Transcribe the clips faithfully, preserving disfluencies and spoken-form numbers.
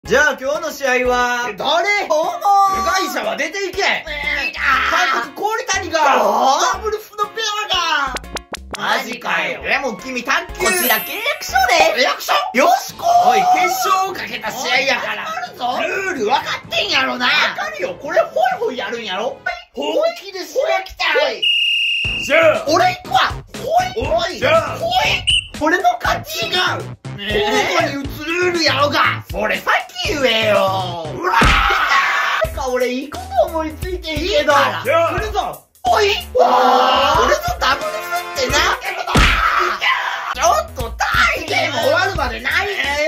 じゃあ今日の試合は、 誰？ 訪問部外者は出ていけ。 韓国氷谷がダブルスのペアがマジかよ。 でも君卓球こちら契約書で契約書よしこおい、決勝をかけた試合やからあるぞ。 ルール分かってんやろな。 わかるよ。これホイホイやるんやろ。 本気でしなきたい。 じゃあ俺行くわ。ほいおいじゃあほい俺の勝ち。 違う交互に打つルールやろが。 それさっき言えよ。 うわてか俺いいこと思いついてんけど。 いいからじゃあ来るぞ。 おいわー俺のダブルスってなちょっと大ゲーム終わるまでない。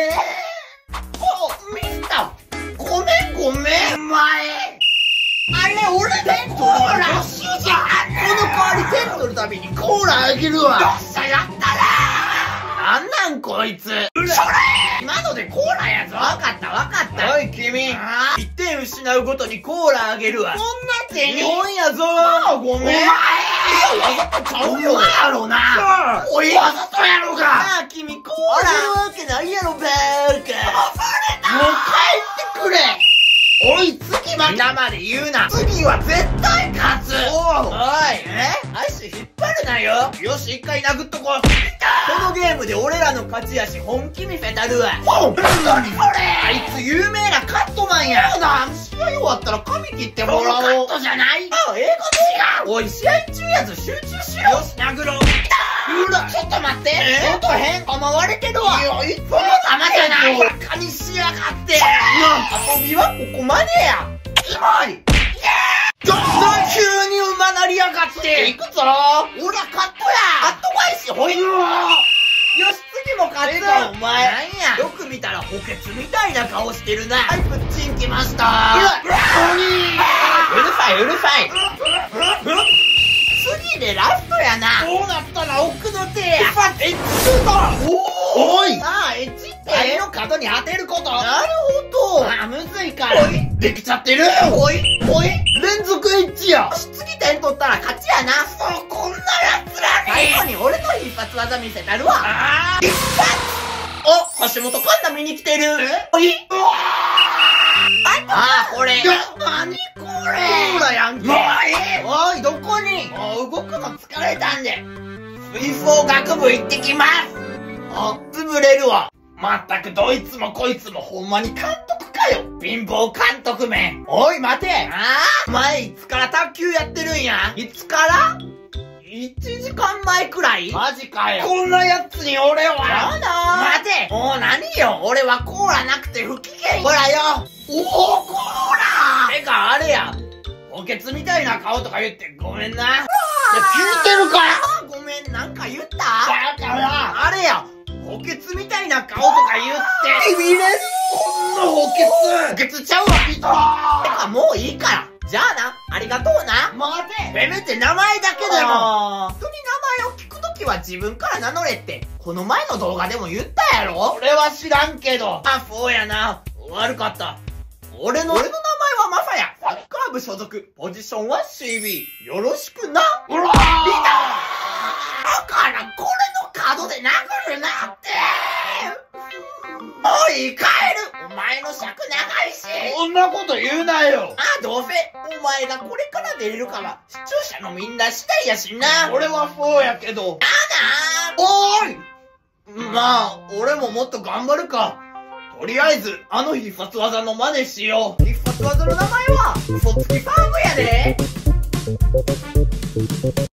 お、ミスターごめんごめんお前あれ俺でコーラ一緒じゃん。この代わり点取るたびにコーラあげるわ。よっしゃやったな。なんなんこいつ。それ今のでコーラやぞ。わかったわかった。 おい君、 あいってん失うごとにコーラあげるわ。 こんな手に日本やぞ。 あごめん。お前わざとちゃうよ。やろな。おいわざとやろが。 さあ君コーラあるわけないやろバーカ。 もう帰ってくれ。おい次ま皆まで言うな。 次は絶対勝つ。 おうおい、 え足引っ張るなよ。 よし一回殴っとこう。 このゲームで俺らの勝ちやし本気見せたるわ。 ほん何それ。 あいつ有名なカットマンや。 そうだ試合終わったら髪切ってもらおう。カットじゃない。 あ、英語違う。おい試合中やぞ、集中しろ。よし殴ろう。 うらちょっと待って。 え外変構われてるわ。 いやいつも玉じゃない。バカにしやがって。 遊びはここまでや。 キモい。どんどん急に馬なりやがって。行くぞ。俺はカットや。カット返しほい。 よし次も勝つ。 ええかお前なんや。よく見たら補欠みたいな顔してるな。 はいプッチン来ましたうるさいうるさい。次でラストやな。 どうなったら奥の手や。 エッチシュート。 おおいああエッチって。 あれの角に当てること。 なるほど。 あむずいから。おいできちゃってる。 おいおい連続エッチや。 よし次点取ったら勝ちやな。 そうこんな奴らに。 最後に俺の必殺技見せたるわ。 あー一発。お、橋本環奈見に来てる。 えおい。 うわああこれ。 ーなにこれ。 そうだやんけ。 もうええ。 おいどこに。 もう動くの疲れたんで吹奏楽部行ってきます。 あ、潰れるわ。 まったくどいつもこいつもほんまに監督かよ。貧乏監督め。おい待て。 ああお前いつから卓球やってるんや。いつからいちじかんまえくらい。 マジかよ。こんなやつに俺は。 やだ待て。 もう何よ。俺はコーラなくて不機嫌。 ほらよ。おおコーラ。 てかあれや。 補欠みたいな顔とか言ってごめんな。いや聞いてるから。 あごめんなんか言った。 だからあれや。補欠みたいな顔とか言って。 ビビれる。こんな補欠。補欠ちゃうわピトてかもういいから。じゃあな。ありがとうな。 待て。 せめて名前だけでも。 あー人に名前を聞くときは自分から名乗れって、この前の動画でも言ったやろ。 俺は知らんけど。 あ、そうやな。悪かった。俺の、俺の名前はマサヤ。サッカー部所属。ポジションは シービー。よろしくな。 ほらー。だからこれの角で殴るなって。 おい、帰る。お前の尺長いし。 そんなこと言うなよ。 あ、どうせ、お前がこれから出れるかは、視聴者のみんな次第やしな。 俺はそうやけど。 あなおーい。まあ、俺ももっと頑張るか。とりあえず、あの必殺技の真似しよう。 必殺技の名前は、嘘つきファームやで。